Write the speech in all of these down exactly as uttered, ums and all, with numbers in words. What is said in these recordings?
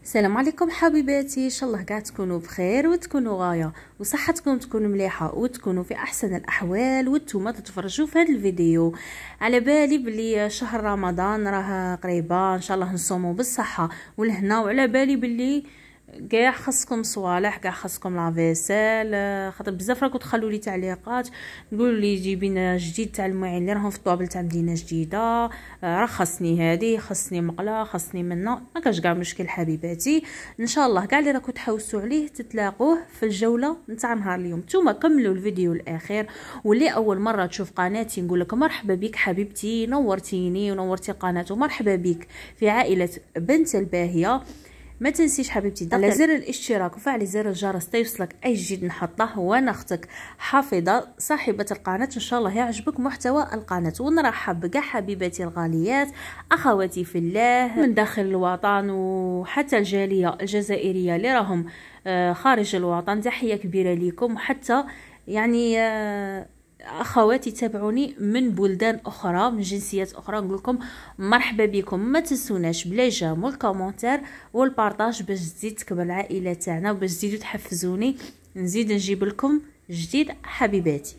السلام عليكم حبيباتي، ان شاء الله كاع تكونوا بخير وتكونوا غايه وصحتكم تكون مليحه وتكونوا في احسن الاحوال وانتم تتفرجوا في هذا الفيديو. على بالي بلي شهر رمضان راه قريبه، ان شاء الله نصوموا بالصحه والهنا، وعلى بالي بلي كاع خاصكم صوالح، كاع خاصكم لافيسيل، خاطر بزاف راكم تخلوا لي تعليقات نقولوا لي جيبي لنا جديد تاع المواعين اللي راهم في الطوابل تاع مدينه جديده، راه خاصني هذه، خاصني مقله، خاصني منا. ما كاش كاع مشكل حبيباتي، ان شاء الله كاع اللي راكم تحوسوا عليه تتلاقوه في الجوله نتاع نهار اليوم. نتوما كملوا الفيديو الاخير، واللي اول مره تشوف قناتي نقول لك مرحبا بك حبيبتي، نورتيني ونورتي قناتي، ومرحبا بك في عائله بنت الباهيه. ما تنسيش حبيبتي على زر الاشتراك وفعلي زر الجرس تيوصلك اي جديد نحطه. وانا اختك حافظه صاحبه القناه، ان شاء الله يعجبك محتوى القناه. ونرحب بكاع حبيباتي الغاليات، اخواتي في الله من داخل الوطن وحتى الجاليه الجزائريه اللي راهم خارج الوطن، تحيه كبيره لكم. وحتى يعني اخواتي تابعوني من بلدان اخرى من جنسيات اخرى، نقول لكم مرحبا بكم. ما تنسوناش بلا جام والكومونتير والبارطاج باش تزيد تكبر العائله تاعنا وباش تزيدوا تحفزوني نزيد نجيب لكم جديد حبيباتي.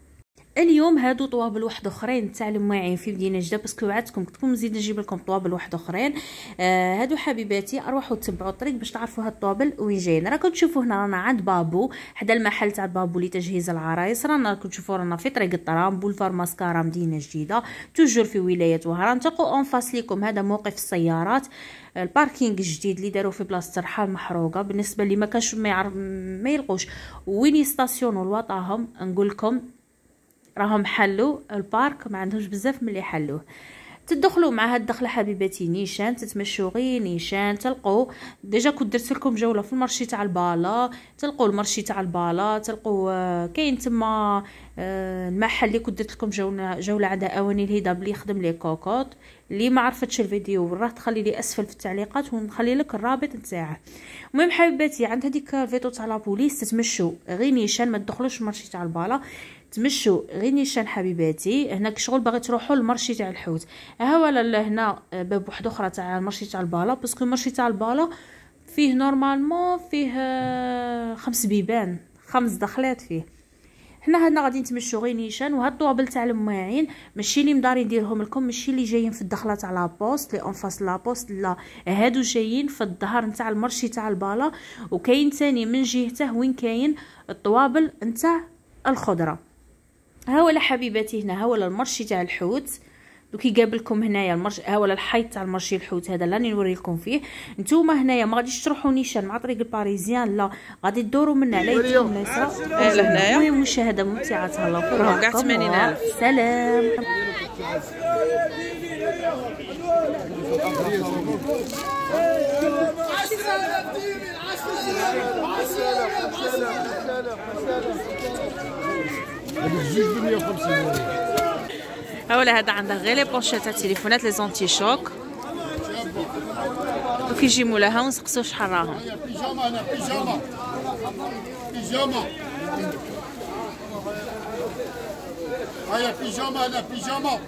اليوم هادو طوابل واحد اخرين تاع المواعين في مدينه جده، باسكو وعدتكم قلت لكم نزيد نجيب لكم طوابل واحد اخرين. آه هادو حبيباتي اروحوا تبعوا الطريق باش تعرفوا هاد الطوابل وين جايين. راكم تشوفوا هنا رانا عند بابو، حدا المحل تاع بابو لتجهيز العرايس. رانا راكم تشوفوا رانا في طريق الطرام بولفار ماسكارا مدينه جديده، توجور في ولايه وهران. تلقوا اون فاس ليكم هذا موقف السيارات، الباركينغ الجديد اللي داروا في بلاصه الرحال محروقه. بالنسبه اللي ما كانش ما يعرف ما يلقوش وين يستاسيونوا الوطاهم، نقول لكم راهم حلوا البارك، ما عندهمش بزاف ملي حلوه. تدخلوا مع هاد الدخله حبيباتي نيشان، تتمشوا غير نيشان تلقوا ديجا كنت درت لكم جوله في المرشي تاع البالا، تلقوا المرشي تاع البالا، تلقوا كاين تما المحل اللي كنت درت لكم جوله جوله عندها اواني الهضاب اللي يخدم لي كوكوط. اللي ما عرفتش الفيديو راه تخلي لي اسفل في التعليقات ونخلي لك الرابط نتاعه. المهم حبيباتي عند هذيك الفيتو تاع لابوليس تتمشوا غير نيشان، ما تدخلوش المرشي تاع البالا، تمشوا غير نيشان حبيباتي. هناك شغل باغي تروحوا للمرشي تاع الحوت، ها ولا هنا باب واحد اخرى تاع المرشي تاع البالا، باسكو المرشي تاع البالا فيه نورمالمون فيه خمس بيبان، خمس دخلات فيه. حنا هنا غادي نتمشوا غير نيشان. وهاد الطوابل تاع المواعين ماشي اللي مداري نديرهم لكم، ماشي اللي جايين في الدخله تاع لابوست لي اون فاس لابوست، لا هادو جايين في الظهر نتاع المرشي تاع البالا. وكاين ثاني من جهته وين كاين الطوابل نتاع الخضره. ها ولا حبيباتي هنا ها ولا المرشي تاع الحوت، دوكي قابلكم هنايا المرش ها ولا الحيط تاع المرشي الحوت، هذا راني نوري لكم فيه. نتوما هنايا ما غاديش تروحوا نيشان مع طريق الباريزيان، لا غادي تدوروا من على يدكم اليسرى. اه لهنايا. المهم مشاهده ممتعه، تهلاو راهم كاع ثمانين ألف. سلام. هاولا هذا عنده غير لي بونشيت تاع التليفونات لي زونتي شوك، وكيجي مولاها ونسقسو شحال راهم. بيجاما هنا بيجاما بيجاما هيا بيجاما هنا بيجاما.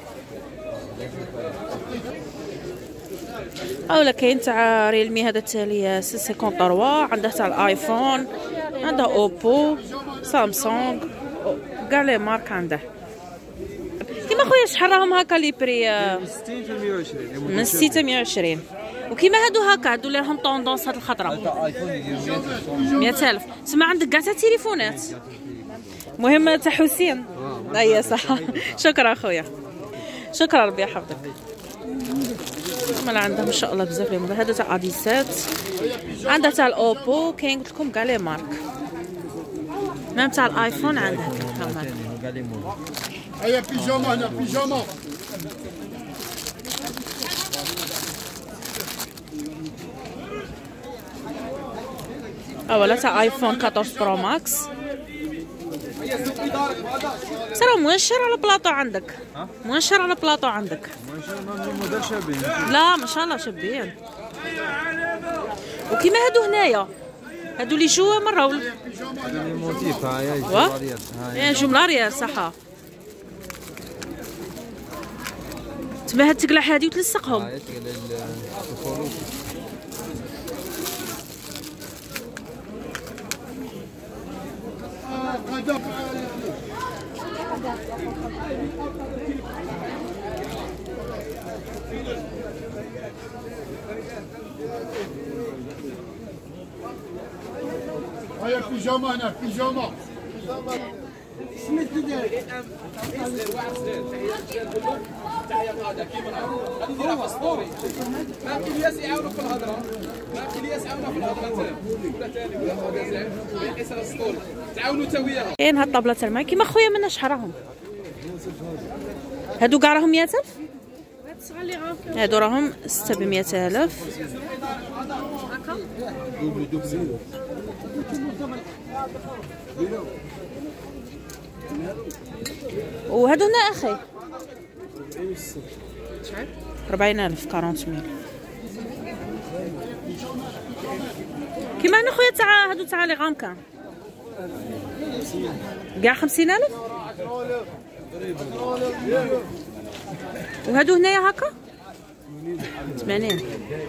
هاولا كاين تاع ريلمي هذا تالي ستة خمسة ثلاثة، عنده تاع الايفون، عنده اوبو، سامسونج، كاع لي مارك عنده. كيما خويا شحال راهم هكا لي بري؟ من ستين حتى مية وعشرين. من ستين حتى مية وعشرين. وكيما هادو هكا هادو اللي راهم طوندونس هاد الخطره تاع ايفون يدير مئة ألف. سما عندك كاع تاع تليفونات. مهم تاع حسين. اييه صح. شكرا خويا، شكرا ربي يحفظك. مالا عندهم ان شاء الله بزاف لي هذا تاع اديسات، عندها تاع الاوبو، كاين قلت لكم كاع لي مارك، ميم تاع الايفون عندها كاع لي مارك. هيا بيجاما هنا بيجاما. اولا تاع ايفون أربعطاش برو ماكس. سير مواشر على بلاطو عندك، مواشر على بلاطو عندك. موديل شابين. لا ما شاء الله شابين. وكيما هادو هنايا هادو اللي جوا مره ولا لي موتيف هاي هاي جملاريات صح. تما هاد تقلع هادي وتلصقهم. هيا بيجاما هنا بيجاما. كاين هاد الطابله تاع الماء كيما خويا منا شحال راهم؟ هادو كاع راهم مية ألف؟ هادو راهم ستة بمية ألف. وهادو هنا اخي ربعين ألف كارونت ميل. كيما هنا خويا تاع هادو تاع لي غامكا كاع خمسين ألف. وهادو هنايا هكا ثمانين.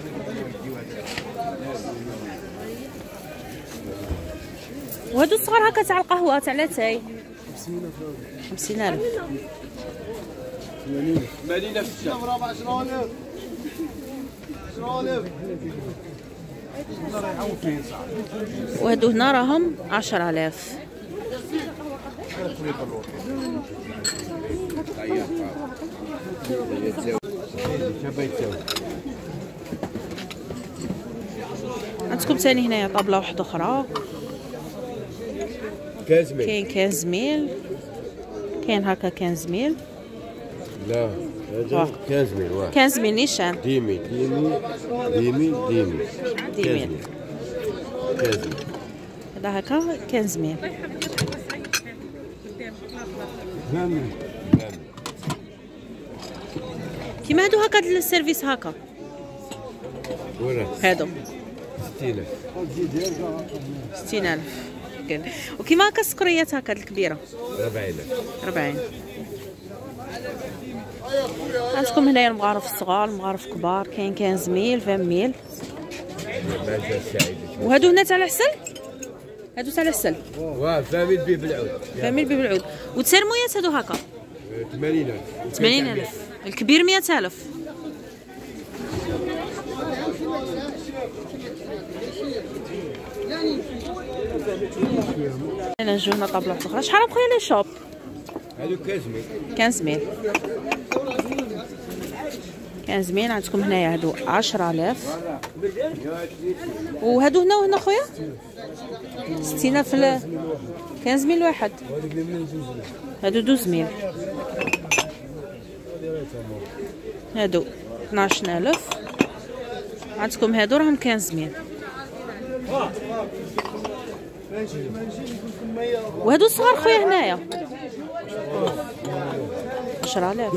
وهادو الصغار هكا تاع القهوه تاع لاتاي خمسين ألف. مدينة في الشام وهادو هنا راهم عشرة آلاف. عندكم ثاني هنايا طابله واحده اخرى كاين خمسة ميل. كاين هكا خمسة ميل. لا هذا خمسة ميل واحد. خمسة ميل نيشان ديمي ديمي ديمي ديمي ديميل. هذا هكا خمسة ميل. كيما هادو هكا السيرفيس هكا هادو ستين ألف. ستين ألف. وكيما هكا السكريات هكا الكبيره أربعين ألف. أربعين. عندكم هنايا المغارف الصغار المغارف كبار كاين خمسة ميل عشرين ميل. وهادو هنا تاع العسل هادو تاع العسل واه عشرين ميل بيه بالعود. عشرين ميل بيه بالعود. والترمويات هادو هكا ثمانين ألف. ثمانين ألف. الكبير مية ألف. انا نجيو هنا طابله واحده اخرى. شحال بخويا لي شوب؟ هادو خمسة ميل. خمسة ميل. خمسة ميل. عندكم هنايا هادو عشرة آلاف. وهادو هنا وهنا خويا ستين ألف. خمسة ميل واحد. هادو دوز ميل. هادو اثناش ألف. عندكم هادو راهم خمسة ميل. وهادو الصغار خويا هنايا عشرة آلاف.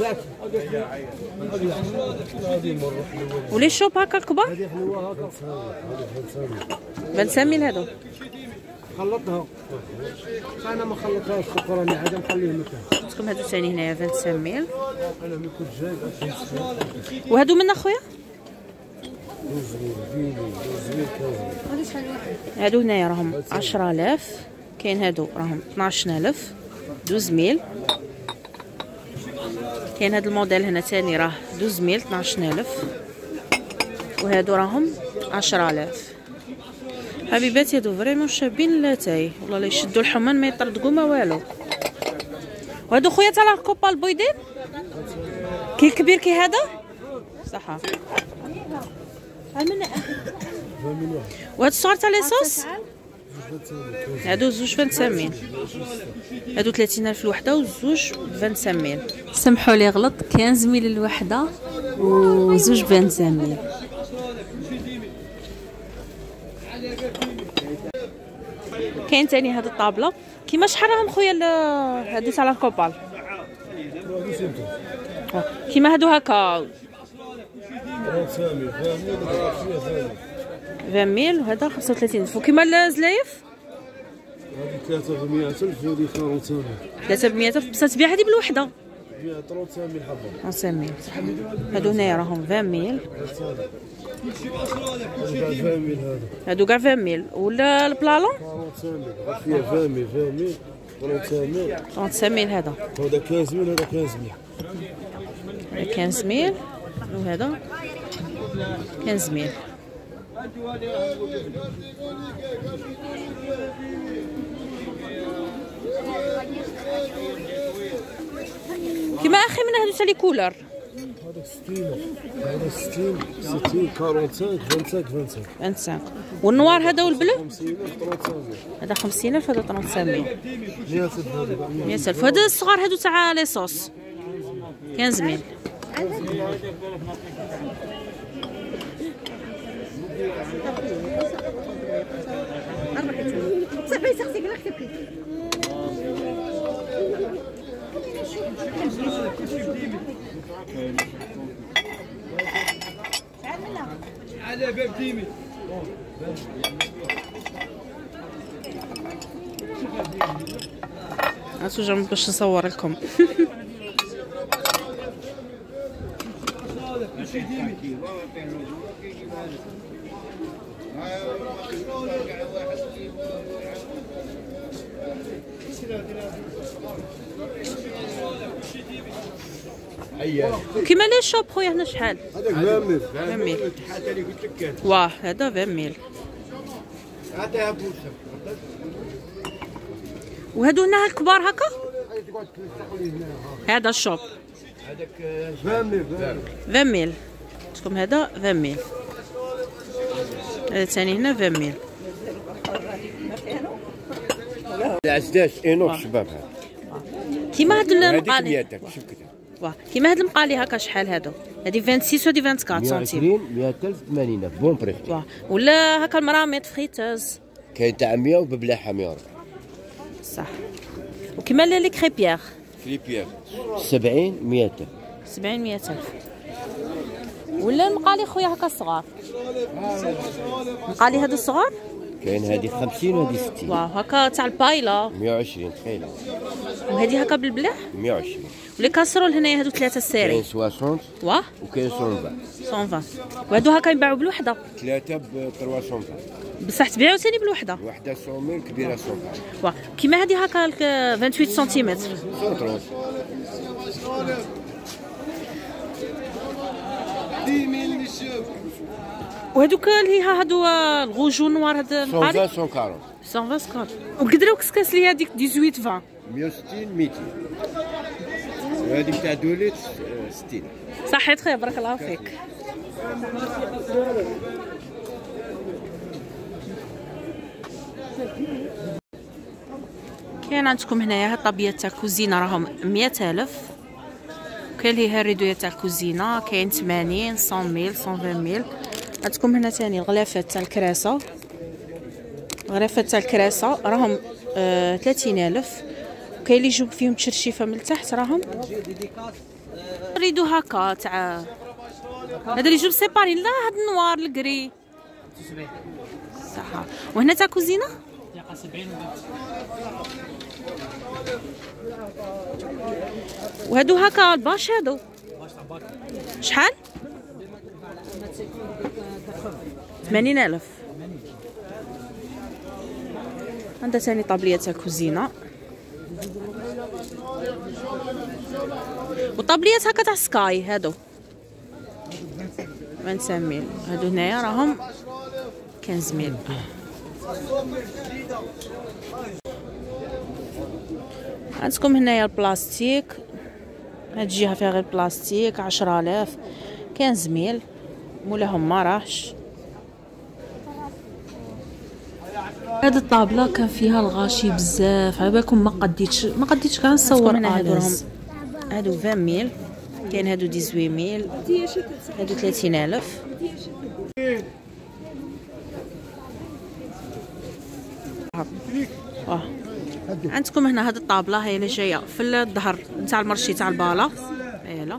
ولي شوب هكا الكبار خمسة ميل. هادو خلطها انا ما خلطهاش شكرا عاد نخليه مكان. عندكم هادو ثاني هنايا خمسة ميل. وهادو من اخويا هادو هنايا راهم عشرة آلاف. كاين هادو راهم اثناش ألف دوز ميل. كاين هاد الموديل هنا تاني راه دوز ميل اثناش ألف. وهادو راهم عشرة آلاف. حبيباتي هادو فريمون شابين لاتاي والله لا يشدوا الحمان ما يطردقوا ما والو. وهادو خويا تاع الكوبا البيضين كي الكبير كي هذا صح. وهاد الصغار تاع ليصوص هادو زوج فانتسامين. هادو ثلاثين ألف الوحده وزوج فانتسامين. سمحوا لي غلط خمسة ميل الوحده وزوج فانتسامين. كاين تاني هاد الطابله كيما شحال راهم خويا هادو تاع الكوبال كيما هادو هكا عشرين ميل وهذا خمسة وثلاثين ألف. وكيما الزلايف هذه ثلاثة بمية ألف وهذه ثلاثة ميل. ثلاثة بمية ألف بصح تبيع هذه بالوحده فيها ثلاثة ميل حبه. ثلاثة ميل. هادو هنايا راهم عشرين ميل. عشرين ميل هذا هادو كاع عشرين ميل. ولا البلالون فيها عشرين ميل عشرين ميل ثلاثة ميل ثلاثة ميل. هذا هذا خمسة ميل هذا خمسة ميل. خمسة ميل وهذا خمسة ميل. كيما اخي من هادو تاع لي كولر. هذاك ستين هذا ستين ستين خمسة وأربعين خمسة وعشرين خمسة والنوار هذا والبلو خمسين هذا خمسين ألف هذا ثلاثة آلاف مية هذا مية ألف. هذا الصغار هادو تاع لي صوص خمسة ميل. اسوجا باش نصور لكم. كيما لي شوب خويا هنا شحال؟ هذاك عشرين عشرين ميل. حتى اللي قلت لك كان واه هذا عشرين ميل. عطيها بوسه وهادو هنا الكبار هكا هذه تقعد تلصق لي هنا. هذا الشوب هذاك عشرين ميل عشرين ميل. شفتكم هذا عشرين ميل. هذا ثاني هنا عشرين ميل. العزاز اينوك شباب هذا كيما هاد المقالي مياتك شوف كذا واه كيما هاد المقالي هكا شحال هادو؟ هادي ستة وعشرين وهادي أربعة وعشرين سنتيم. مية وعشرين مية ألف ثمانين بون بريس. واه ولا هكا المرامط فريتاز كاين تاع مية وببلاحه مية وربع. صح. وكيما لي كريبيير فليبيير سبعين مية ألف. سبعين مية ألف. ولا المقالي خويا هكا الصغار المقالي هادو الصغار كاين هذه خمسين وهذه ستين. واو هكا تاع البايلا مية وعشرين تخيل. وهذه هكا بالبلاح مية وعشرين. ولي كاسرول هنايا هادو ثلاثة السيري كاين ستين واه وكاين مية وعشرين. مية وعشرين وهادو هكا يباعوا بالوحده ثلاثة ب ثلاثمية وعشرين. بصح تبيعوا ثاني بالوحده. وحده مية كبيره مية. واه كيما هذه هكا ثمانية وعشرين سنتيمتر. مية. وهذوك اللي ها هادو الغوجو نوار هاد مية المقالي وعشرين مية وأربعين. مية وعشرين. وقدروا كسكاس لي هذيك ثمانية عشر عشرين. مية وستين ميتين. وهذيك تاع دوليت ستين. صحيت خويا بارك الله فيك. كاين عندكم هنايا هاد الطابيات تاع الكوزينه راهم مية ألف. كاين لي هالريدويات تاع الكوزينه كاين ثمانين مية ميل مية وعشرين ميل. عندكم هنا ثاني الغلافات تاع الكراسه الغرفات تاع الكراسه راهم آه ثلاثين ألف. وكاين اللي يجيب فيهم تشرشيفه من التحت راهم ريدو هكا تاع هذا اللي يجيب سيباري. لا هاد النوار الكري صح. وهنا تاع كوزينه وهادو هكا الباش هادو شحال؟ ثمانين ألف. عندها ثاني طابلية تاع كوزينة وطابليات هكا تاع سكاي هادو خمسة ميل. هادو هنايا راهم خمسة ميل. عندكم هنايا البلاستيك هاد الجهة فيها غير بلاستيك عشرة آلاف خمسة ميل. مولاهم ما راحش. هاد الطابله كان فيها الغاشي بزاف على بالكم ما قديتش ما قديتش كاع نصور عليهم. هادو عشرين ميل. كاين هادو ثمانية عشر ميل. هادو ثلاثين ألف. واه عندكم هنا هاد الطابله هي اللي جايه في الظهر نتاع المرشي تاع البالا. هايله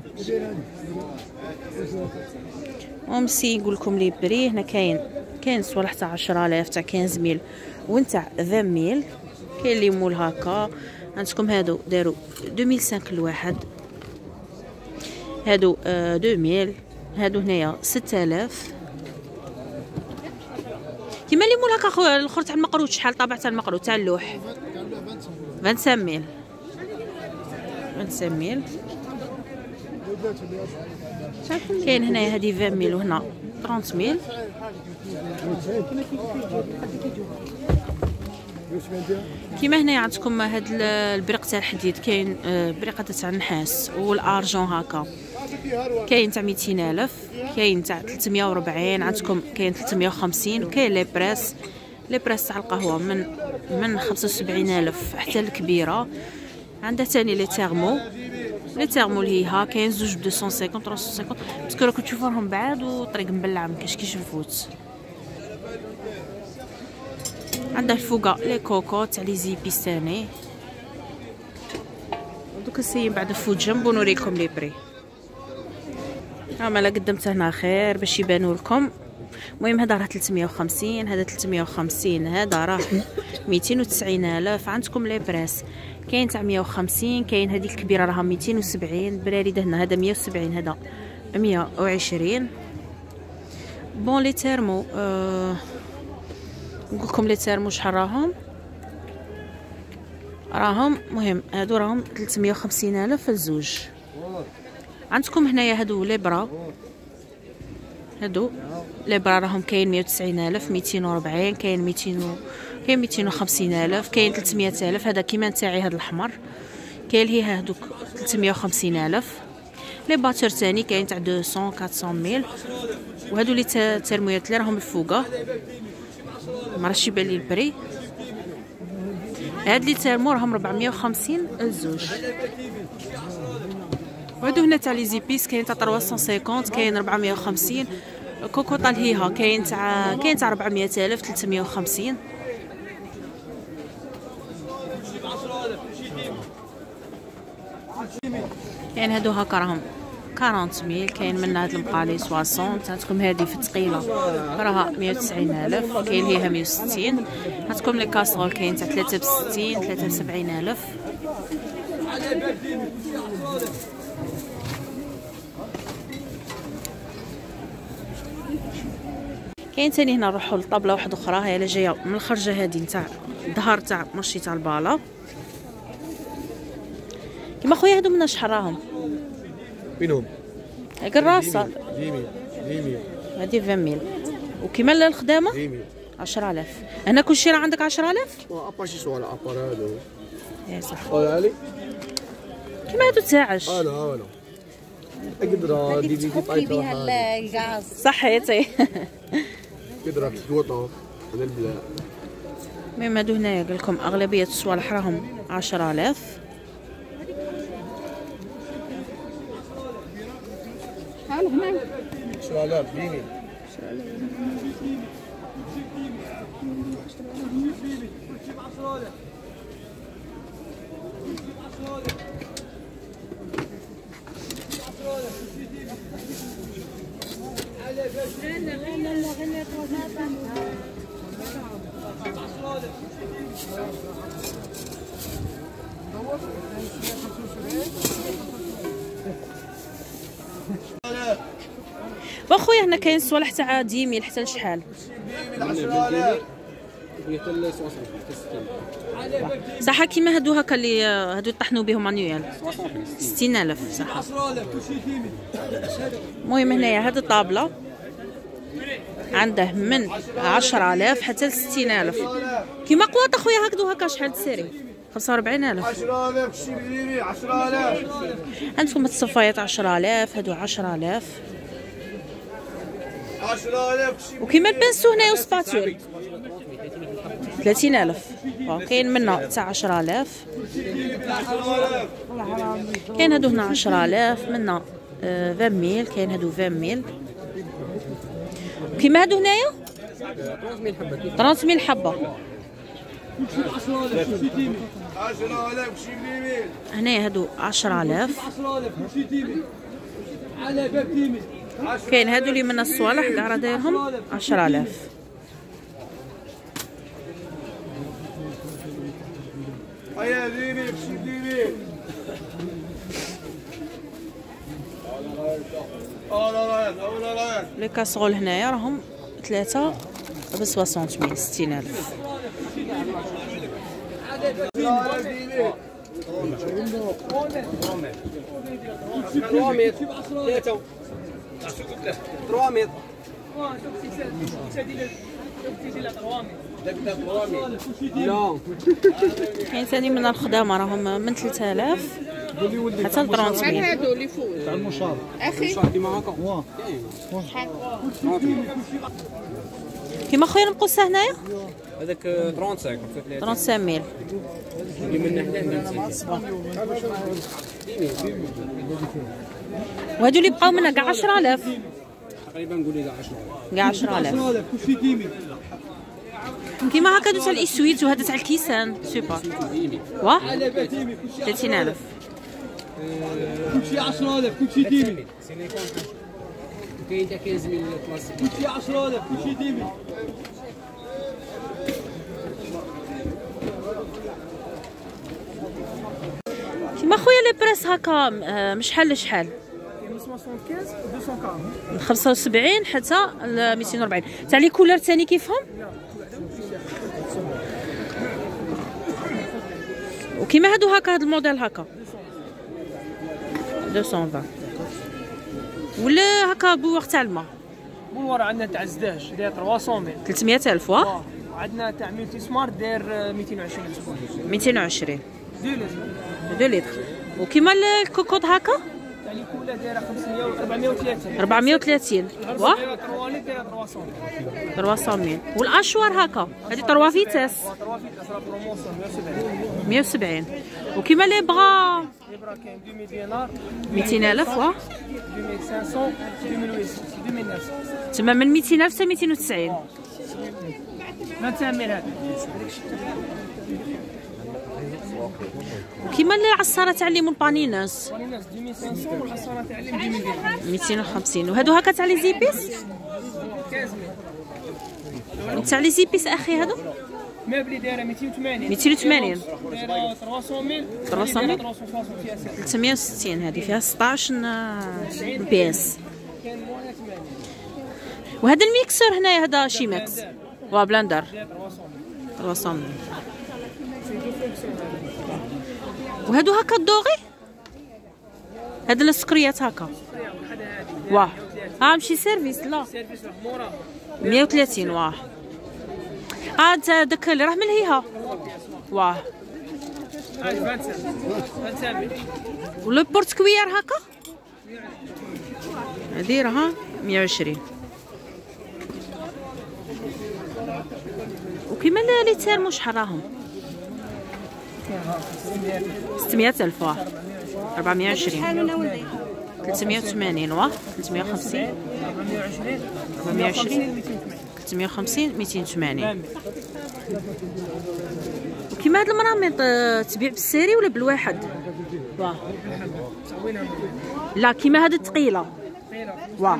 ومسي نقول لكم لي بري. هنا كاين كاين صوالح تاع عشرة آلاف تاع خمسة ميل ونتاع عشرين ميل. كاين اللي مول هكا. عندكم هادو داروا ألفين وخمسة الواحد. هادو آه ألفين ميل. هادو هنايا ستة آلاف. كيما اللي مول هكا خويا الاخر تاع المقروط شحال طابع تاع المقروط تاع اللوح؟ خمسة وعشرين ميل. خمسة ميل. كاين هنايا هادي عشرين ميل وهنا ثلاثين ميل. كيما هنايا عندكم هاد البريق تاع الحديد، كاين بريقه تاع النحاس والارجون هكا، كاين تاع ميتين الف، كاين تاع ثلاثمية وأربعين، عندكم كاين ثلاثمية وخمسين، وكاين لي بريس لي بريس تاع القهوه من من خمسة وسبعين الف حتى الكبيره. عندها ثاني لي تيرمو، لي تيرمو اللي هي ها كاين زوج ب مئتين وخمسين ثلاثمية وخمسين، باسكو راكم تشوفوهم بعاد والطريق مبلع مكاش كيش نفوت. عندها الفوقه لي كوكو تاع لي زيبيس ثاني. دوك السيين بعد نفوت جنب ونوريكم لي بري. ها مالا قدمت هنا خير باش يبانوا لكم. المهم هذا راه ثلاثمية وخمسين، هذا ثلاثمية وخمسين، هذا راه مئتين وتسعين الف. عندكم لي بريس كاين تاع مية وخمسين، كاين هذيك الكبيره راها مئتين وسبعين، براريده هنا هذا مية وسبعين، هذا مية وعشرين. بون لي تيرمو أه نقول لكم لي تيرمو شحال راهم راهم مهم هادو راهم ثلاثمية وخمسين الف الزوج. عندكم هنايا هادو لي برا، هادو لي برا راهم كاين مية وتسعين الف، مئتين وأربعين، كاين مئتين و... كاين مئتين وخمسين الف، كاين ثلاثمية الف. هذا كيما نتاعي هذا الاحمر. كاين هي هادوك ثلاثمية وخمسين الف. لي باتور ثاني كاين تاع مئتين أربعمية ميل. وهادو لي ترمويات اللي راهم الفوقه ما راهش يبان لي البري. هاد لي تيرمو راهم أربعمية وخمسين الزوج. وهادو هنا تاع لي زيبيس كاين تاع ثلاثمية وخمسين، كاين أربعمية وخمسين. كوكو طالهيها كاين تاع كاين تاع أربعمية الف، ثلاثمية وخمسين. كاين هادو هكا راهم أربعين ميل. كاين من هاد المقالي ستين. عندكم هادي في الثقيله راها مية وتسعين الف، كاين هيها مية وستين. عندكم لي كاسرول كاين تاع ثلاثة وستين، ثلاثة وسبعين الف. كاين ثاني هنا نروحوا لطابله واحده اخرى، هي اللي جايه من الخرجه هادي نتاع الظهر تاع مارشي تاع البالا. كيما خويا هادو من شحال راهم؟ فينهم؟ هاك الراسه عشرين ميل. هادي عشرين ميل. وكيما الخدامه عشرة آلاف. هنا كلشي راه عندك عشرة آلاف؟ ابا شي سؤال ابار هادو. اي صح. قول علي كيما هادو تاعش. انا انا اقدر دي دي تحطي بها الغاز. صحيتي. قدر تقوطو على البلاد. المهم هادو هنايا قال لكم اغلبيه الصوالح راهم عشرة آلاف. عشرة آلاف ديني. واخويا هنا كاين صوالح تاع عشرة ميل حتى لشحال؟ صح كيما هادو هكا اللي هادو يطحنوا بهم مانيوال ستين ألف صح. المهم هنايا هاد الطابله عنده من عشرة آلاف حتى ل ستين ألف. كيما قواط اخويا هكذا هكا شحال تسيري؟ خمسة وأربعين ألف. عشرة آلاف شي بديني عشرة آلاف. عندكم الصفايات عشرة آلاف، هادو عشرة آلاف. عشرة آلاف شي. وكيما البنسو هنايا وسباتول ثلاثين ألف. كاين منا تاع عشرة آلاف. كاين هادو هنا عشرة آلاف، منا عشرين ميل، كاين هادو عشرين ميل. كيما هادو هنايا ثلاثين ميل حبه. عشرة آلاف شي بديني. هنايا هادو عشرة آلاف. كاين هادو اللي من الصوالح كاع راه دايرهم عشرة آلاف. هيا ديني شي بديني. لي كاسرول هنايا راهم ثلاثة ب ستين ميل، ستين ألف. لا كاين ثاني من الخدامه راهم من ثلاثة آلاف حتى ل ثلاثين مية. هادو اللي فوق تاع المشار اخي ديما هكا واه كيما خويا المقصه هنايا هذاك خمسة وثلاثين خمسة وثلاثين ميل. اللي من نحن وهادو اللي بقاو منا كاع عشرة آلاف تقريبا نقول لك عشرة كاع عشرة آلاف. كيما هكا تاع الاسويت وهذا تاع الكيسان سوبر واه ثلاثين ألف. كلشي عشرة آلاف كلشي ديمي كاين تا خمسة ميل كلاسيك كلشي عشرة آلاف كلشي ديمي كيما خويا لي بريس هكا من شحال لشحال؟ من خمسة وسبعين حتى ل مئتين وأربعين. تاع لي كولور ثاني كيفهم؟ وكيما هادو هكا هاد الموديل هكا مئتين وعشرين ولا هكا بوغ تاع الماء بولوار عندنا تاع الزداج داير ثلاثمية ميل. ثلاثمية ألف واه. وعندنا تاع ملتي سمارت داير مئتين وعشرين. مئتين وعشرين دو لتر دو لتر. وكيما الكوكوط هكا تاع لي كولا دايره خمسمية و أربعمية وثلاثين. أربعمية وثلاثين واه دايره ثلاثة لتر دايره ثلاثمية. ثلاثمية ميل. والاشوار هكا هذه ثلاثة فيتاس ثلاثة فيتاس راه بروموسيون مئة وسبعين. مئة وسبعين. وكيما لي بغا لي برا كاين ألفين دينار مئتين ألف واه ألفين وخمسمية ألفين وثمانمية ألفين وتسعمية. تما من مئتين ألف حتى مئتين وتسعين. ثلاثمية ميل هذا. وكيما العصاره تاع الليمون بانيناس الناس ألفين وخمسمية والعصاره تاع ألفين دينار. مئتين وخمسين. وهادو هكا تاع لي زيبيس خمسمية. تاع لي زيبيس اخي هادو مبلي دايره مئتين وثمانين. مئتين وثمانين. دايره ثلاثمية ميل. ثلاثمية ميل. ثلاثمية وستين. هذه فيها ستطاش بيس. كاين مويه ثمانين. وهذا الميكسر هنايا هذا شي ماكس وا بلندر داير ثلاثمية. ثلاثمية. وهادو هكا الدوغي هاد السكريات هكا واه ها ماشي سيرفيس لا سيرفيس مورا مئة وثلاثين واه. هاد داك اللي راه ملهيها واه. خمسة خمسة ميل. ولو بورت كويار هكا هادي راها مئة وعشرين. وكيما لي تيرمو شحال راهم؟ ستمية ألف واه. أربعمية وعشرين. ثلاثمية وثمانين واه. ثلاثمية وخمسين. أربعمية وعشرين. ثلاثمية وخمسين. مئتين وثمانين. وكيما هاد المراميط تبيع بالسيري ولا بالواحد؟ واه. لا كيما هاد الثقيله واه.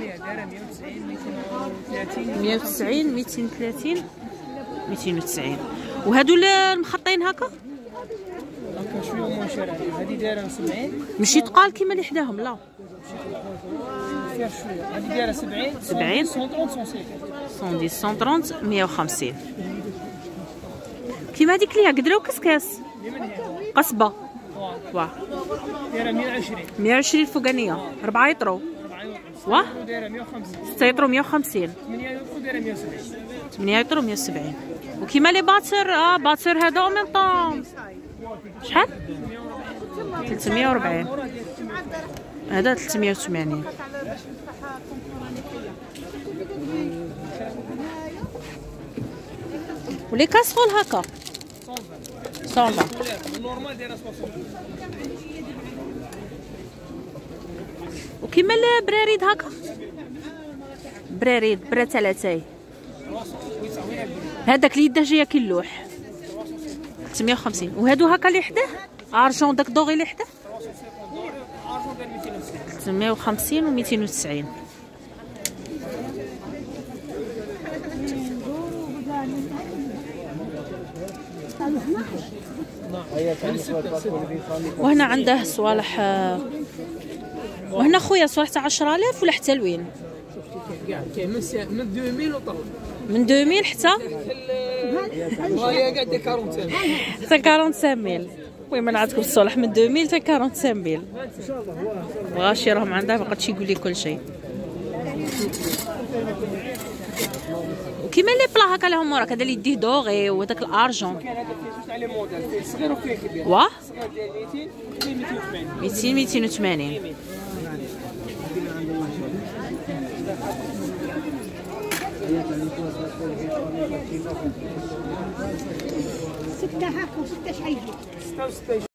مئة وتسعين. مئتين وثلاثين. مئتين وتسعين. وهادو المخطين هكا هكا شويه مونشير عليه. هذه دايره سبعين. ماشي تقال كيما اللي حداهم لا فيها شويه. هذه دايره سبعين. سبعين. مية وثلاثين. مية وثلاثين. مئة وخمسين. كيما هذيك اللي قدره وكسكاس قصبه واه. دايره مئة وعشرين. مئة وعشرين الفوقانيه أربعة يطرو واه. دايره مئة وخمسين. ستة يطرو مئة وخمسين. ثمانية يطرو دايره مئة وسبعين. ثمانية يطرو مئة وسبعين. وكيما لي باتر اه باتر هذا او ميم طون شحال؟ ثلاثمية وأربعين. هذا ثلاثمية وثمانين. ولي كاسرول هكا صونفا. نورمال دايره ستين. وكيما البراريد هكا براريد برا ثلاثة هذاك اللي يده جايه كي اللوح ثلاثمية وخمسين. وهادو هكا اللي حداه ارجون داك دوغي اللي حداه ثلاثمية وخمسين و مئتين وتسعين. وهنا عنده صوالح. وهنا خويا صوالح تاع عشرة آلاف ولا حتى لوين؟ كاين من من ألفين وطلع. من ألفين حتى هاهي قاعده أربعين. حتى أربعين ميل. المهم انا عندكم الصالح من ألفين حتى أربعين ميل. بغا شي راهم عندها ما بقاتش يقول لي كل شيء. وكيما لي بلا هكا لهم وراك هذا اللي يديه دوغي وداك الارجون. كاين هذا فيه جوج تاع لي موديل، فيه صغير وفيه كبير. واه الصغير ديال ميتين فيه ميتين وثمانين. ميتين ميتين وثمانين. ستة هاكا وستة شعيب. ستة وستين.